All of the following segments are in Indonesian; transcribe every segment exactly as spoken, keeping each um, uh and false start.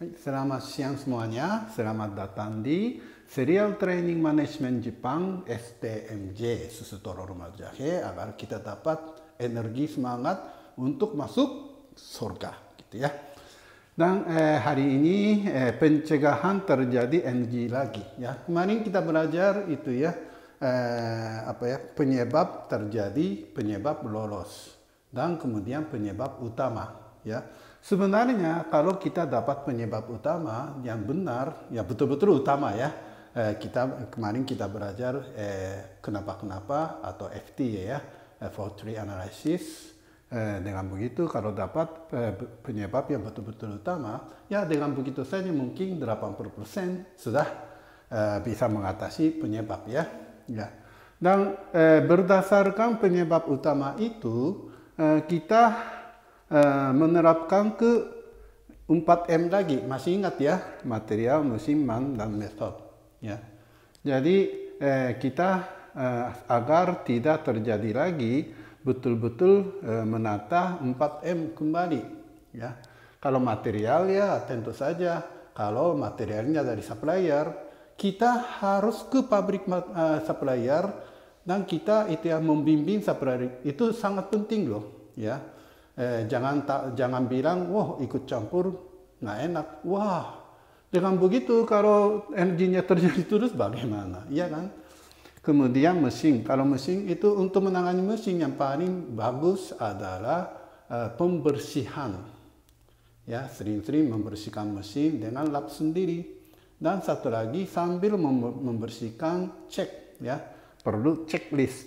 Selamat siang semuanya, selamat datang di Serial Training Management Jepang S T M J Susutoro Rumah Jahe agar kita dapat energi semangat untuk masuk surga, gitu ya. Dan eh, hari ini eh, pencegahan terjadi N G lagi, ya. Kemarin kita belajar itu ya, eh, apa ya, penyebab terjadi, penyebab lolos, dan kemudian penyebab utama, ya. Sebenarnya kalau kita dapat penyebab utama yang benar, ya betul-betul utama ya, eh, kita kemarin kita belajar eh, kenapa-kenapa atau F T ya, fault tree analysis. Eh, dengan begitu kalau dapat eh, penyebab yang betul-betul utama, ya dengan begitu saja mungkin delapan puluh persen sudah eh, bisa mengatasi penyebab ya. Ya. Dan eh, berdasarkan penyebab utama itu eh, kita Uh, menerapkan ke empat M lagi, masih ingat ya, material, mesin, man, dan metode ya. Jadi eh, kita eh, agar tidak terjadi lagi betul-betul eh, menata empat M kembali ya. Kalau material ya tentu saja, kalau materialnya dari supplier, kita harus ke pabrik uh, supplier dan kita itu yang membimbing supplier, itu sangat penting loh ya. Eh, jangan tak, jangan bilang, wah ikut campur nggak enak. Wah, dengan begitu kalau energinya terjadi terus bagaimana? Iya kan? Kemudian mesin, kalau mesin itu untuk menangani mesin yang paling bagus adalah eh, pembersihan. Ya, sering-sering membersihkan mesin dengan lap sendiri. Dan satu lagi sambil membersihkan cek, ya, perlu checklist.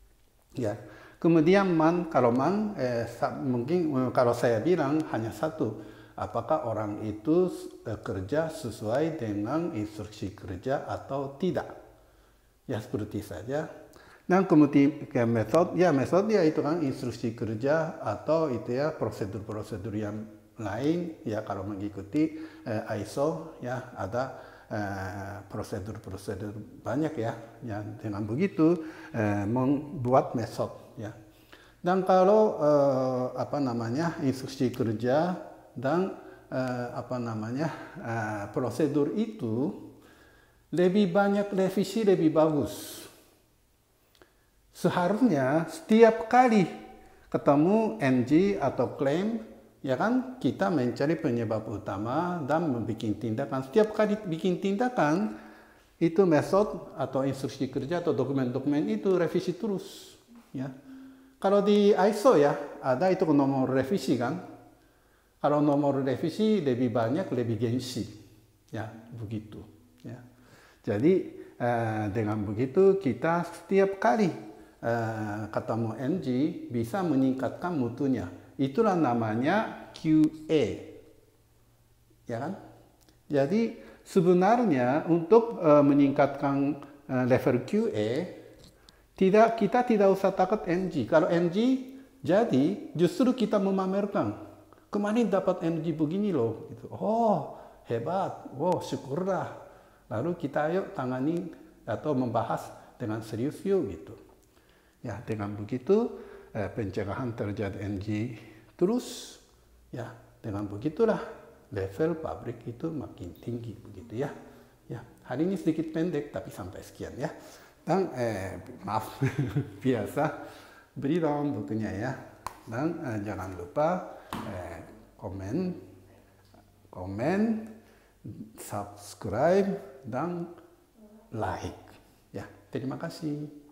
Ya. Kemudian man, kalau man, eh, mungkin kalau saya bilang hanya satu, apakah orang itu eh, kerja sesuai dengan instruksi kerja atau tidak. Ya seperti saja. Dan kemudian ke metode, ya metode ya itu kan instruksi kerja atau itu ya prosedur-prosedur yang lain, ya kalau mengikuti eh, I S O ya ada prosedur-prosedur uh, banyak ya, yang dengan begitu uh, membuat metode ya. Dan kalau uh, apa namanya instruksi kerja dan uh, apa namanya uh, prosedur itu lebih banyak revisi lebih bagus. Seharusnya setiap kali ketemu N G atau klaim, ya kan, kita mencari penyebab utama dan membuat tindakan. Setiap kali bikin tindakan, itu metode atau instruksi kerja atau dokumen-dokumen itu revisi terus. Ya. Kalau di I S O ya, ada itu nomor revisi kan. Kalau nomor revisi lebih banyak, lebih gengsi. Ya, begitu. Ya. Jadi, eh, dengan begitu kita setiap kali eh, ketemu N G bisa meningkatkan mutunya. Itulah namanya Q A, ya kan? Jadi sebenarnya untuk uh, meningkatkan uh, level Q A, tidak kita tidak usah takut N G. Kalau N G jadi justru kita memamerkan, kemarin dapat N G begini loh. Gitu. Oh hebat, wow syukurlah. Lalu kita ayo tangani atau membahas dengan serius yuk gitu. Ya dengan begitu pencegahan terjadi N G terus, ya dengan begitulah level pabrik itu makin tinggi begitu ya. Ya hari ini sedikit pendek tapi sampai sekian ya. Dan eh, maaf biasa beri dong bukunya ya. Dan eh, jangan lupa eh, komen, komen, subscribe dan like ya. Terima kasih.